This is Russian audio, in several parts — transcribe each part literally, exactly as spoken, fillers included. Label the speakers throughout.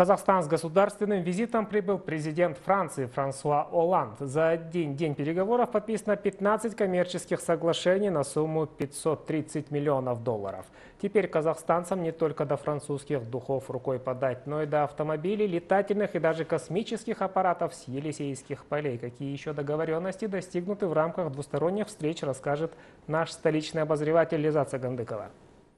Speaker 1: Казахстан с государственным визитом прибыл президент Франции Франсуа Олланд. За один день переговоров подписано пятнадцать коммерческих соглашений на сумму пятьсот тридцать миллионов долларов. Теперь казахстанцам не только до французских духов рукой подать, но и до автомобилей, летательных и даже космических аппаратов с Елисейских полей. Какие еще договоренности достигнуты в рамках двусторонних встреч, расскажет наш столичный обозреватель Лиза Цагандыкова.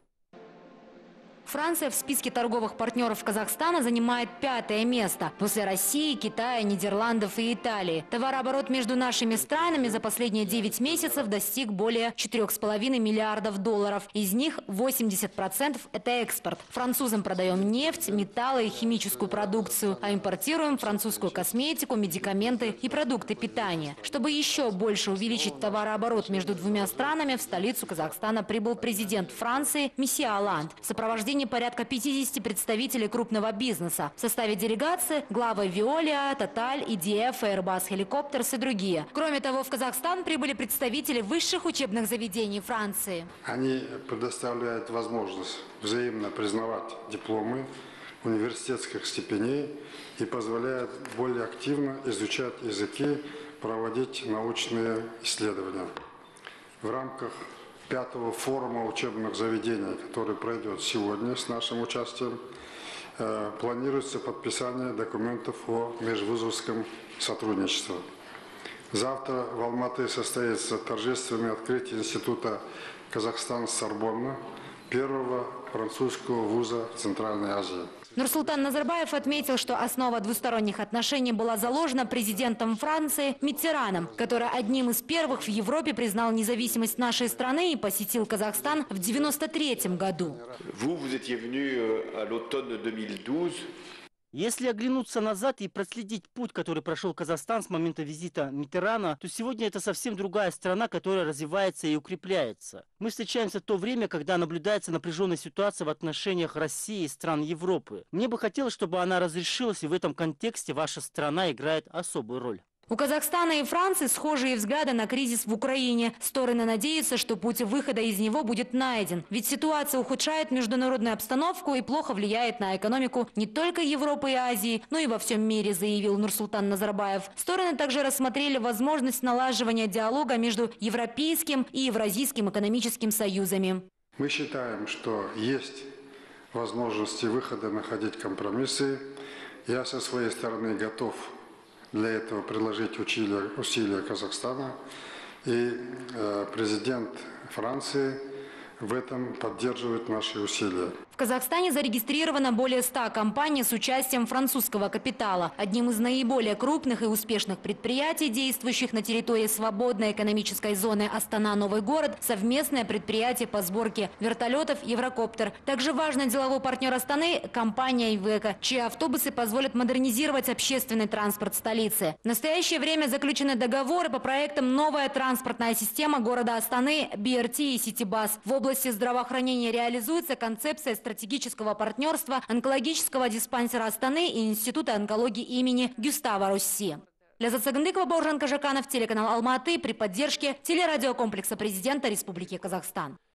Speaker 2: Франция в списке торговых партнеров Казахстана занимает пятое место после России, Китая, Нидерландов и Италии. Товарооборот между нашими странами за последние девять месяцев достиг более четырёх с половиной миллиардов долларов. Из них восемьдесят процентов – это экспорт. Французам продаем нефть, металлы и химическую продукцию, а импортируем французскую косметику, медикаменты и продукты питания. Чтобы еще больше увеличить товарооборот между двумя странами, в столицу Казахстана прибыл президент Франции Месье Олланд. В сопровождении порядка пятидесяти представителей крупного бизнеса. В составе делегации главы Veolia, Total, и ди эф, Airbus Helicopters и другие. Кроме того, в Казахстан прибыли представители высших учебных заведений Франции.
Speaker 3: Они предоставляют возможность взаимно признавать дипломы университетских степеней и позволяют более активно изучать языки, проводить научные исследования. В рамках пятого форума учебных заведений, который пройдет сегодня с нашим участием, э, планируется подписание документов о межвузовском сотрудничестве. Завтра в Алматы состоится торжественное открытие Института Казахстан-Сорбонна, первого французского вуза в Центральной Азии.
Speaker 2: Нурсултан Назарбаев отметил, что основа двусторонних отношений была заложена президентом Франции Миттераном, который одним из первых в Европе признал независимость нашей страны и посетил Казахстан в девяносто третьем году.
Speaker 4: Vous, vous étiez venu à l'automne deux mille douze.
Speaker 5: Если оглянуться назад и проследить путь, который прошел Казахстан с момента визита Миттерана, то сегодня это совсем другая страна, которая развивается и укрепляется. Мы встречаемся в то время, когда наблюдается напряженная ситуация в отношениях России и стран Европы. Мне бы хотелось, чтобы она разрешилась, и в этом контексте ваша страна играет особую роль.
Speaker 2: У Казахстана и Франции схожие взгляды на кризис в Украине. Стороны надеются, что путь выхода из него будет найден. Ведь ситуация ухудшает международную обстановку и плохо влияет на экономику не только Европы и Азии, но и во всем мире, заявил Нурсултан Назарбаев. Стороны также рассмотрели возможность налаживания диалога между Европейским и Евразийским экономическим союзами.
Speaker 3: Мы считаем, что есть возможности выхода, находить компромиссы. Я со своей стороны готов для этого приложить усилия, усилия Казахстана, и э, президент Франции в этом поддерживает наши усилия.
Speaker 2: В Казахстане зарегистрировано более ста компаний с участием французского капитала. Одним из наиболее крупных и успешных предприятий, действующих на территории свободной экономической зоны Астана-Новый город, совместное предприятие по сборке вертолетов «Еврокоптер». Также важный деловой партнер Астаны – компания «Ивеко», чьи автобусы позволят модернизировать общественный транспорт столицы. В настоящее время заключены договоры по проектам «Новая транспортная система города Астаны», би эр ти и «Ситибас». В области здравоохранения реализуется концепция стратегического партнерства онкологического диспансера Астаны и Института онкологии имени Гюстава Росси. Лиза Цагандыкова, Бауыржан Кажаканов, телеканал Алматы при поддержке телерадиокомплекса президента Республики Казахстан.